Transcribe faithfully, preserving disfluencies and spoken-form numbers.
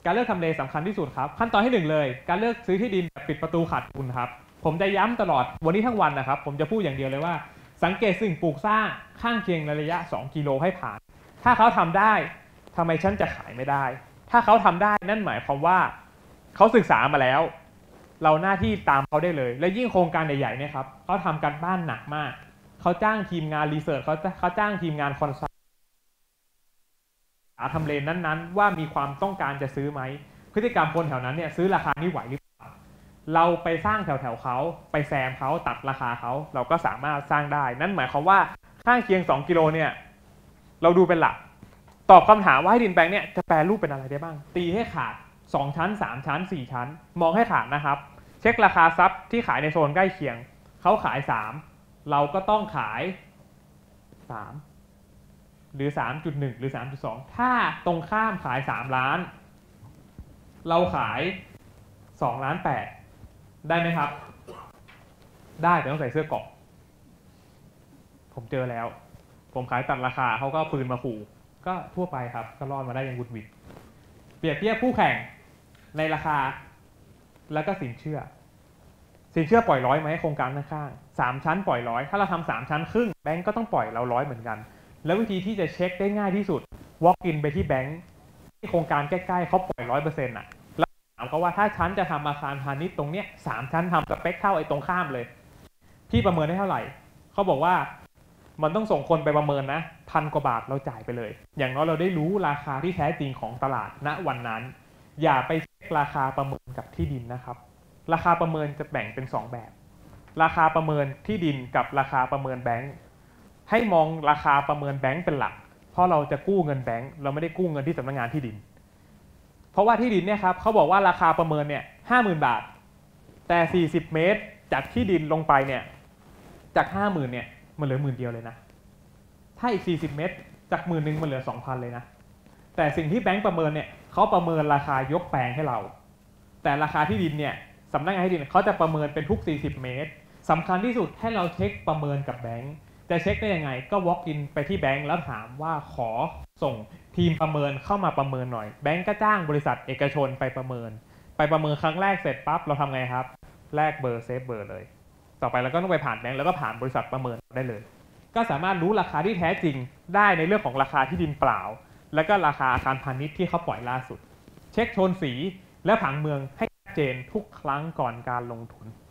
การเลือกทำเลสำคัญที่สุดครับขั้นตอนที่หนึ่งเลยการเลือกซื้อที่ดินแบบปิดประตูขาดทุนครับผมจะย้ำตลอดวันนี้ทั้งวันนะครับผมจะพูดอย่างเดียวเลยว่าสังเกตสิ่งปลูกสร้างข้างเคียงในระยะสองกิโลให้ผ่านถ้าเขาทำได้ทำไมฉันจะขายไม่ได้ถ้าเขาทำได้นั่นหมายความว่าเขาศึกษามาแล้วเราหน้าที่ตามเขาได้เลยและยิ่งโครงการใหญ่ๆเนี่ยครับเขาทำการบ้านหนักมากเขาจ้างทีมงานรีเสิร์ชเขาเขาจ้างทีมงานคอนซัลท์หาทำเลนั้นๆว่ามีความต้องการจะซื้อไหมพฤติกรรมคนแถวนั้นเนี่ยซื้อราคานี้ไหวหรือเปล่าเราไปสร้างแถวๆเขาไปแซมเขาตัดราคาเขาเราก็สามารถสร้างได้นั่นหมายความว่าข้างเคียงสองกิโลเนี่ยเราดูเป็นหลักตอบคำถามว่าให้ดินแปลงเนี่ยจะแปลรูปเป็นอะไรได้บ้างตีให้ขาดสองชั้นสามชั้นสี่ชั้นมองให้ขาดนะครับเช็คราคาทรัพย์ที่ขายในโซนใกล้เคียงเขาขายสามเราก็ต้องขายสามหรือ สามจุดหนึ่ง หรือ สามจุดสอง ถ้าตรงข้ามขายสามล้านเราขายสองล้านแปดได้ไหมครับได้แต่ต้องใส่เสื้อเกราะผมเจอแล้วผมขายตัดราคาเขาก็ปืนมาขู่ก็ทั่วไปครับก็รอดมาได้อย่างบุดหวิดเปรียบเทียบคู่แข่งในราคาแล้วก็สินเชื่อสินเชื่อปล่อยร้อยไหมโครงการข้างๆสามชั้นปล่อยร้อยถ้าเราทำสามชั้นครึ่งแบงก์ก็ต้องปล่อยเราร้อยเหมือนกันแล้ววิธีที่จะเช็คได้ง่ายที่สุด walk in ไปที่แบงก์ที่โครงการใกล้ๆเขาปล่อยร้อยเปอร์เซ็นต์อ่ะแล้วถามเขาว่าถ้าชั้นจะทำอาคารพาณิชย์ตรงเนี้ยสามชั้นทำสเปคเท่าไอ้ตรงข้ามเลยพี่ประเมินได้เท่าไหร่เขาบอกว่ามันต้องส่งคนไปประเมินนะพันกว่าบาทเราจ่ายไปเลยอย่างน้อยเราได้รู้ราคาที่แท้จริงของตลาดณวันนั้นอย่าไปเช็คราคาประเมินกับที่ดินนะครับราคาประเมินจะแบ่งเป็นสองแบบราคาประเมินที่ดินกับราคาประเมินแบงก์ให้มองราคาประเมินแบงก์เป็นหลักเพราะเราจะกู้เงินแบงก์เราไม่ได้กู้เงินที่สำนักงานที่ดินเพราะว่าที่ดินเนี่ยครับเขาบอกว่าราคาประเมินเนี่ยห้าหมื่นบาทแต่สี่สิบเมตรจากที่ดินลงไปเนี่ยจากห้าหมื่นเนี่ยมันเหลือหมื่นเดียวเลยนะถ้าอีกสี่สิบเมตรจากหมื่นหนึ่งมันเหลือ สองพัน เลยนะแต่สิ่งที่แบงก์ประเมินเนี่ยเขาประเมินราคายกแปลงให้เราแต่ราคาที่ดินเนี่ยสำนักงานที่ดินเขาจะประเมินเป็นทุกสี่สิบเมตรสำคัญที่สุดให้เราเช็คประเมินกับแบงก์จะเช็คได้ยังไงก็ walk in ไปที่แบงก์แล้วถามว่าขอส่งทีมประเมินเข้ามาประเมินหน่อยแบงก์ก็จ้างบริษัทเอกชนไปประเมินไปประเมินครั้งแรกเสร็จปั๊บเราทำไงครับแลกเบอร์เซฟเบอร์เลยต่อไปเราก็ต้องไปผ่านแบงก์แล้วก็ผ่านบริษัทประเมินได้เลยก็สามารถรู้ราคาที่แท้จริงได้ในเรื่องของราคาที่ดินเปล่าและก็ราคาอาคารพาณิชย์ที่เขาปล่อยล่าสุดเช็คโทนสีและผังเมืองให้ชัดเจนทุกครั้งก่อนการลงทุน